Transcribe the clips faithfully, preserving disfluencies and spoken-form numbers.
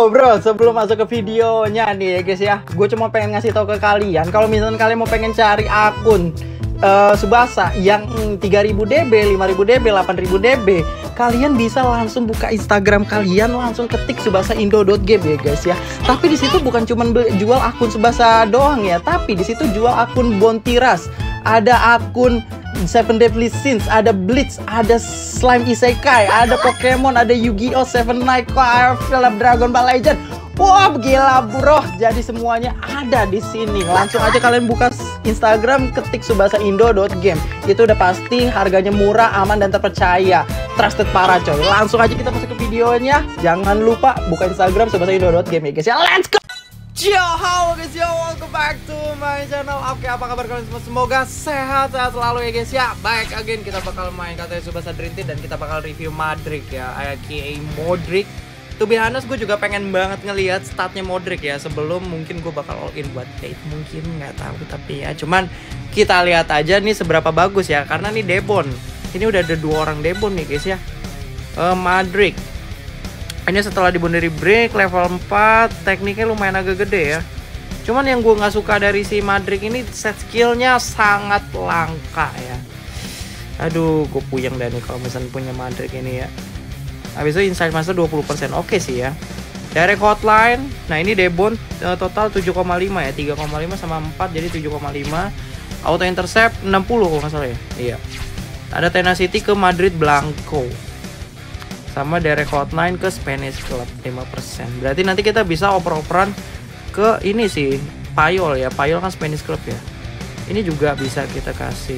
Yo bro, sebelum masuk ke videonya nih ya guys ya, gue cuma pengen ngasih tahu ke kalian kalau misalnya kalian mau pengen cari akun uh, Tsubasa yang tiga ribu D B, lima ribu D B, delapan ribu D B, kalian bisa langsung buka Instagram kalian, langsung ketik tsubasa indo dot game ya guys ya. Tapi di situ bukan cuma jual akun Tsubasa doang ya, tapi di situ jual akun Bontiras, ada akun Seven Deadly Sins, ada Bleach, ada Slime Isekai, ada Pokemon, ada Yu-Gi-Oh, Seven Night Fire, film Dragon Ball Legend. Wah, gila bro. Jadi semuanya ada di sini. Langsung aja kalian buka Instagram, ketik tsubasa indo dot game. Itu udah pasti harganya murah, aman dan terpercaya. Trusted parah coy. Langsung aja kita masuk ke videonya. Jangan lupa buka Instagram tsubasa indo dot game ya guys ya. Let's go. Yo, halo guys, yo, welcome back to my channel. Oke, apa kabar kalian semua? Semoga sehat-sehat selalu ya guys ya. Baik, again kita bakal main katanya Tsubasa Dream Team dan kita bakal review Modric ya, aka Modric. To be honest, gue juga pengen banget ngelihat statnya Modric ya. Sebelum mungkin gue bakal all in buat date, mungkin nggak tahu, tapi ya cuman kita lihat aja nih seberapa bagus ya. Karena nih Debon, ini udah ada dua orang Debon nih guys ya. uh, Modric ini setelah dibunuh dari break level empat, tekniknya lumayan agak gede ya. Cuman yang gue nggak suka dari si Modric ini, set skillnya sangat langka ya. Aduh, gue puyeng dah nih kalau misalnya punya Modric ini ya. Habis itu Insight Master dua puluh persen, oke sih ya. Direct Hotline, nah ini Debon total tujuh koma lima ya, tiga koma lima sama empat jadi tujuh koma lima. Auto Intercept enam puluh kalau nggak salah ya. Iya. Ada Tenacity ke Madrid Blanco. Sama direct hotline ke Spanish Club lima persen. Berarti nanti kita bisa oper-operan ke ini sih, Payol ya. Payol kan Spanish Club ya. Ini juga bisa kita kasih.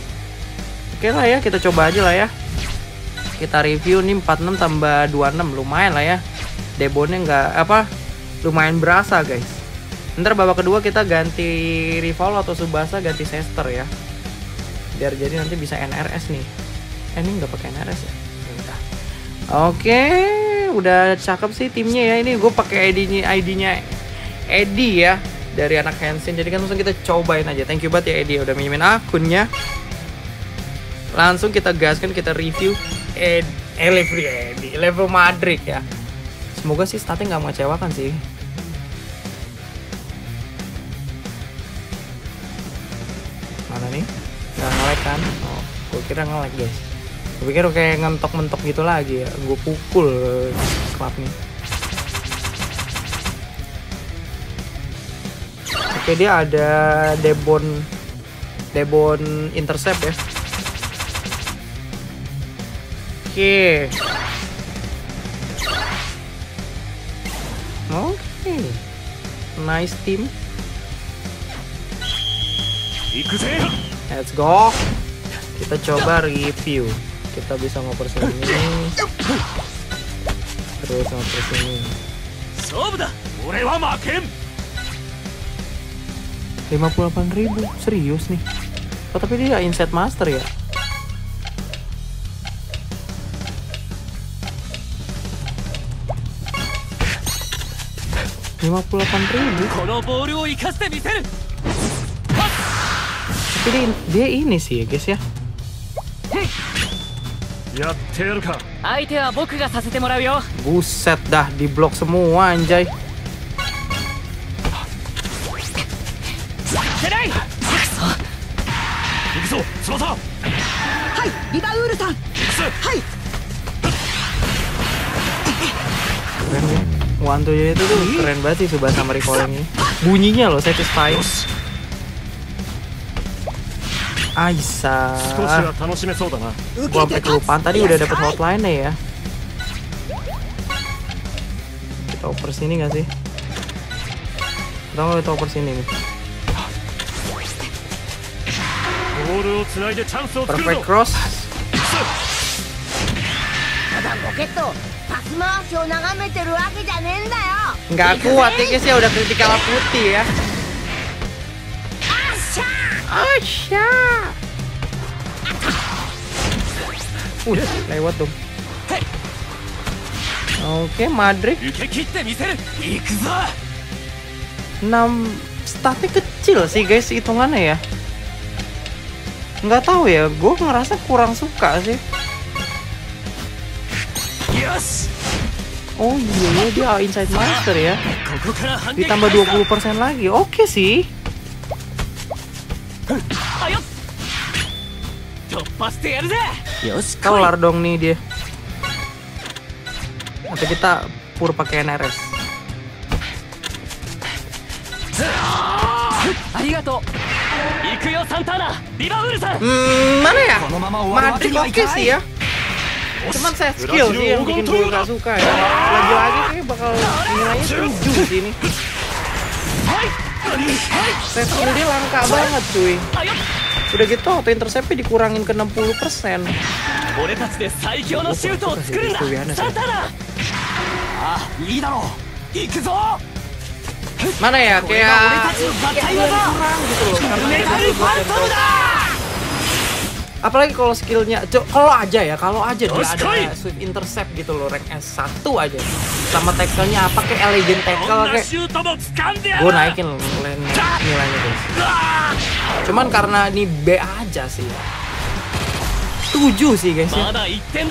Oke lah ya, kita coba aja lah ya. Kita review nih empat puluh enam tambah dua puluh enam, lumayan lah ya. Debonnya nggak apa, lumayan berasa guys. Ntar babak kedua kita ganti rival atau Tsubasa, ganti Sester ya. Biar jadi nanti bisa N R S nih. Eh, ini nggak pakai N R S ya. Oke, udah cakep sih timnya ya. Ini gue pakai I D-nya I D-nya Eddie ya, dari anak Henshin. Jadi kan langsung kita cobain aja. Thank you banget ya Eddie udah minjemin akunnya. Langsung kita gaskan, kita review Ed, eh, level Eddie, level Modric ya. Semoga sih statnya nggak mengecewakan sih. Mana nih? Nggak nge-lag kan? Oh, gue kira nge-lag guys. Gue pikir kayak ngentok-mentok gitu lagi ya. Gue pukul klubnya. Oke, dia ada Debon Debon Intercept ya. Oke. Oke. Nice team. Let's go. Kita coba review. Kita bisa ngoper sini, terus ngoper sini. lima puluh delapan ribu, serius nih. Oh, tapi dia Insight Master ya. lima puluh delapan ribu. Tapi dia, dia ini sih ya guys ya. Buset dah, di blok semua anjay. Keren ya. Wantonya itu tuh keren banget sih Tsubasa sama recoilnya. Bunyinya loh satisfying. Aisa. Gua sampai kelupaan tadi udah dapet hotline ya. Kita oper sini nggak sih? Kita nggak kita oper sini nih. Perfect cross. Nggak kuat ya guys ya, udah kritikal putih ya. Asya. Uh, lewat dong. Oke, Modric. enam statnya kecil sih guys hitungannya ya. Nggak tahu ya, gue ngerasa kurang suka sih. Oh iya, dia Inside Master ya. Ditambah dua puluh persen lagi. Oke sih. Kelar dong nih dia. Atau kita pur pakai N R S. Hmm, mana ya? Madrid oke sih ya. Cuman set skill sih yang bikin gue gak suka ya. Lagi-lagi kayak bakal nilainya tujuh sih ini. Set skill dia langka banget cuy. Udah gitu auto interceptnya dikurangin ke enam puluh persen. Mana ya kayak kurang gitu loh. Apalagi kalau skillnya, kalau aja ya, kalau aja dia ada swift intercept gitu loh, rank S satu aja. Sama tackle-nya apa kayak legend tackle kayak gue naikin nilainya guys. Cuman karena ini B aja sih. tujuh sih guys ya.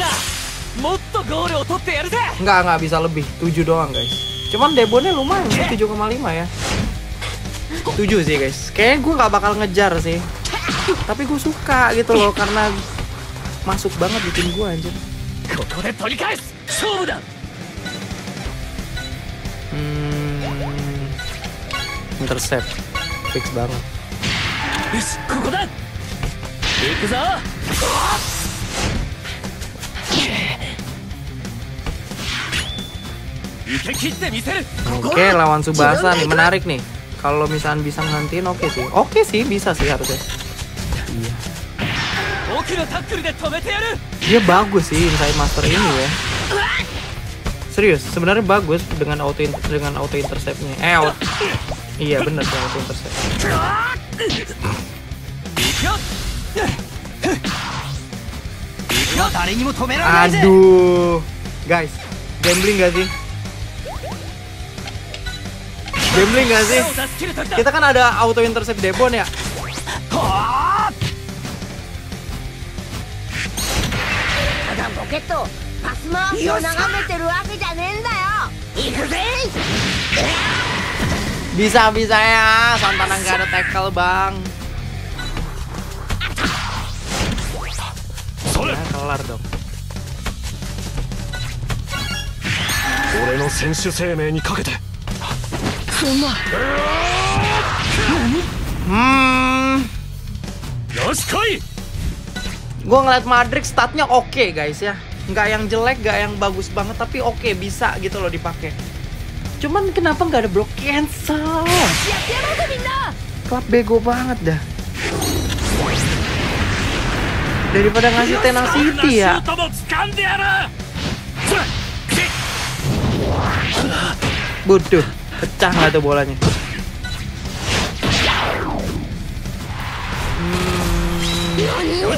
Enggak, enggak bisa lebih. tujuh doang guys. Cuman debonnya lumayan, tujuh koma lima ya. tujuh sih guys. Kayaknya gue nggak bakal ngejar sih. Tapi gue suka gitu loh karena masuk banget di tim gue anjir. Hmm, intercept fix banget. Oke, lawan Tsubasa nih menarik nih. Kalau misalnya bisa ngantiin oke sih. Oke sih bisa sih harusnya. Iya. Dia bagus sih Inside Master ini ya. Serius, sebenarnya bagus dengan auto dengan auto interceptnya. Eh, auto. Iya bener dengan auto intercept. Aduh, guys, gambling gak sih? Gambling gak sih? Kita kan ada auto intercept Debon ya. Bisa-bisa ya, Santana nggak ada tackle bang. Ya, kelar dong. Hmm. Gue ngeliat Madrid statnya oke okay, guys ya. Nggak yang jelek, nggak yang bagus banget, tapi oke okay, bisa gitu loh dipakai. Cuman kenapa nggak ada block cancel? Klub bego banget dah. Daripada ngasih tenacity ya. Bodoh, pecah nggak tuh bolanya? Hmm.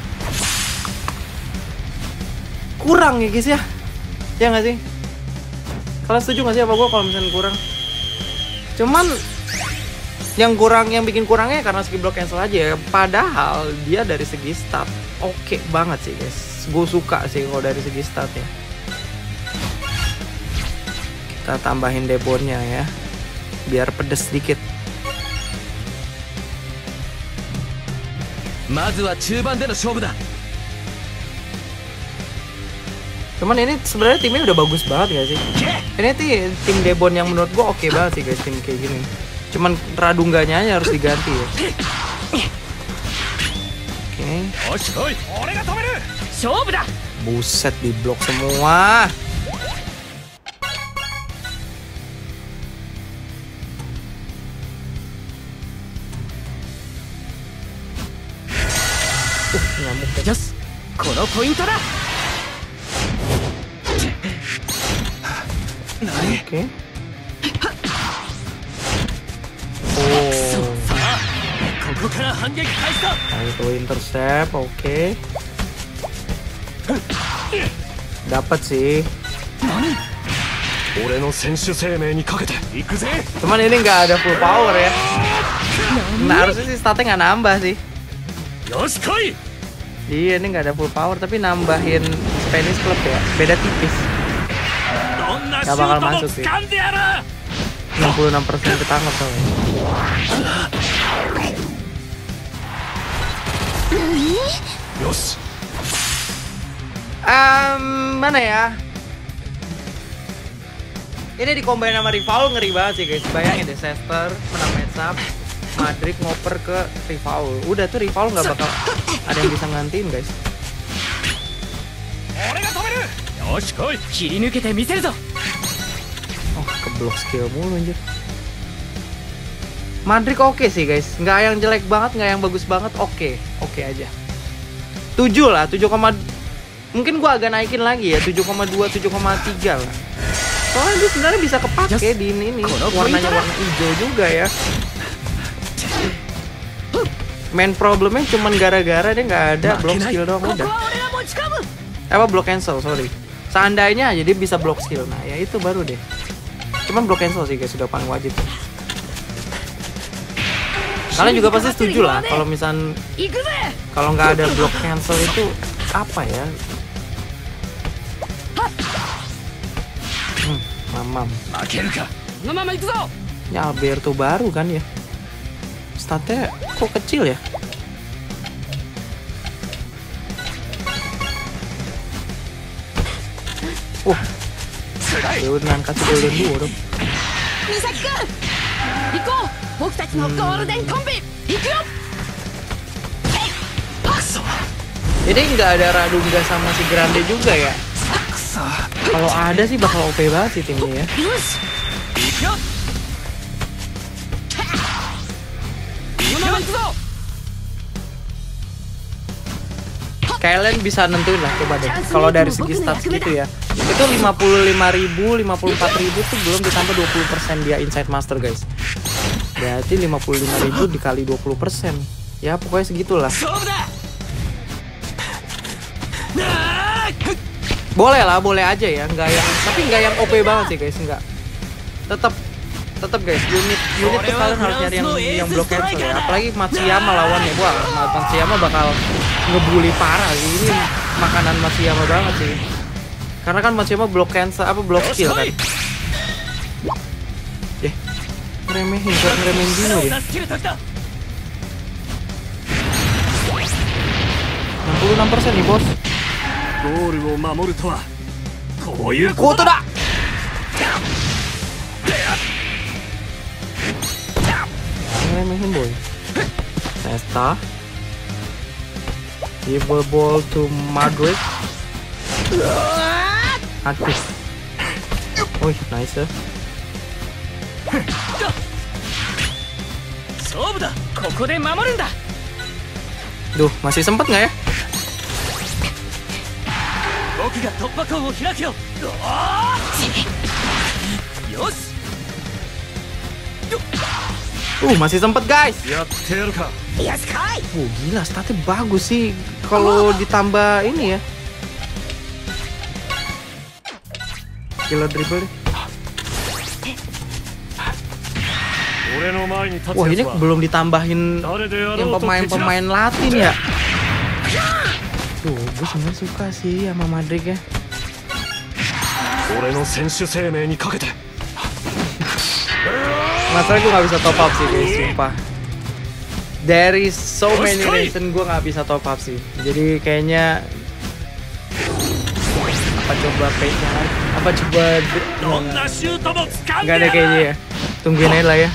Kurang ya guys ya, ya nggak sih? Kalian setuju nggak sih apa gue kalau misalnya kurang? Cuman yang kurang, yang bikin kurangnya karena skill block cancel aja ya. Padahal dia dari segi stat oke okay banget sih guys. Gue suka sih kalau dari segi stat ya. Kita tambahin debonnya ya, biar pedes sedikit. Cuman ini sebenarnya timnya udah bagus banget gak sih? Ini tuh tim Debon yang menurut gua oke okay banget sih guys, tim kayak gini. Cuman Radungganya aja harus diganti ya. Oke. Buset, di blok semua. Uh, nyamuk ya. Yes. Kono point da. Oke. Oh. Auto intercept, oke. Okay. Dapat sih. Cuman ini nggak ada full power ya. Nah, harusnya sih statnya nggak nambah sih. Iya, ini nggak ada full power tapi nambahin Spanish Club ya. Beda tipis. Gak bakal masuk sih. enam puluh enam persen ketangkap soalnya. Um, mana ya? Ini dikombain sama rival ngeri banget sih guys. Bayangin deh, Sester menang match up, Madrid ngoper ke rival. Udah tuh rival nggak bakal ada yang bisa ngantiin guys. Oh, keblok skill mulu anjir. Madrid oke sih guys, nggak yang jelek banget, nggak yang bagus banget, oke, oke aja. tujuh lah, tujuh, mungkin gua agak naikin lagi ya, tujuh koma dua, tujuh koma tiga lah. Soalnya dia sebenarnya bisa kepake di ini, ini. Warnanya warna hijau juga ya. Main problemnya cuman gara-gara dia nggak ada block skill doang udah. Eh, apa block cancel, sorry. Seandainya aja dia bisa block skill, nah ya itu baru deh. Cuman block cancel sih guys, sudah paling wajib. Kalian juga pasti setuju lah kalau misal kalau nggak ada block cancel itu apa ya? Hmm, mamam. Ya Alberto baru kan ya. Statnya kok kecil ya? Wah, oh, dia udah ngangkat golden dua dong. Jadi nggak ada Radunga sama si Grande juga ya? Kalau ada sih bakal O P banget sih timnya ya. Kalian bisa nentuin lah, coba deh. Kalau dari segi stats gitu ya, itu lima puluh lima ribu, lima puluh empat ribu tuh belum ditambah dua puluh persen dia Inside Master guys. Berarti lima puluh lima ribu dikali dua puluh persen. Ya pokoknya segitulah. Boleh lah, boleh aja ya, nggak yang, tapi nggak yang O P banget sih guys, nggak. Tetap, tetap guys, unit, unit tuh kalian harus nyari yang yang block cancel ya. Apalagi Matsuyama lawannya, wah, Matsuyama bakal ngebully parah sih. Ini makanan Matsuyama banget sih. Karena kan Matsuyama block cancel, apa block skill kan. Eh, ngeremehin, kok ngeremehin dulu ya. enam puluh enam persen nih bos. Koto da. Ngeremehin boy. Nesta. Give the ball to Madrid. Aktif. Wih, nice ya. Duh, masih sempet nggak ya? Uh, masih sempet guys. Oh gila, statnya bagus sih kalau ditambah ini ya. Gila dribble deh. Wah ini belum ditambahin yang pemain-pemain Latin ya. Tuh, gue sebenernya suka sih sama Madrid ya. Masalahnya gue gak bisa top up sih guys, sumpah. There is so many reason gue gak bisa top up sih. Jadi kayaknya apa coba page-nya lagi? Apa coba nggak ada kayaknya ya. Tungguin aja lah ya.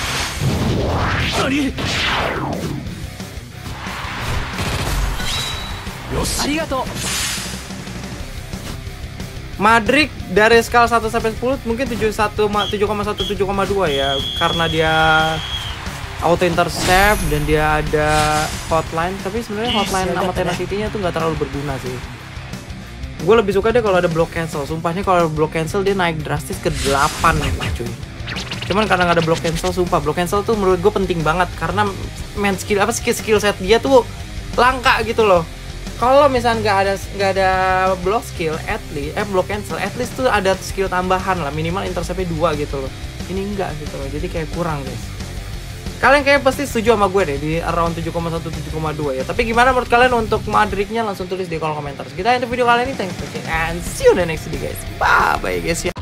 Madrid dari skala satu sampai sepuluh mungkin tujuh koma satu tujuh koma dua ya, karena dia auto intercept dan dia ada hotline. Tapi sebenarnya hotline sama tenacity-nya tuh nggak terlalu berguna sih. Gue lebih suka deh kalau ada block cancel. Sumpahnya kalau block cancel dia naik drastis ke delapan cuy. Cuman karena nggak ada block cancel, sumpah block cancel tuh menurut gue penting banget karena main skill apa skill skill set dia tuh langka gitu loh. Kalau misalnya nggak ada nggak ada block skill, at least eh block cancel, at least tuh ada skill tambahan lah, minimal interceptnya dua gitu loh. Ini enggak gitu loh, jadi kayak kurang guys. Kalian kayak pasti setuju sama gue deh di around tujuh koma satu tujuh koma dua ya. Tapi gimana menurut kalian untuk Madridnya? Langsung tulis di kolom komentar. Kita end video kali ini, thanks for watching and see you in the next video guys. Bye bye guys ya.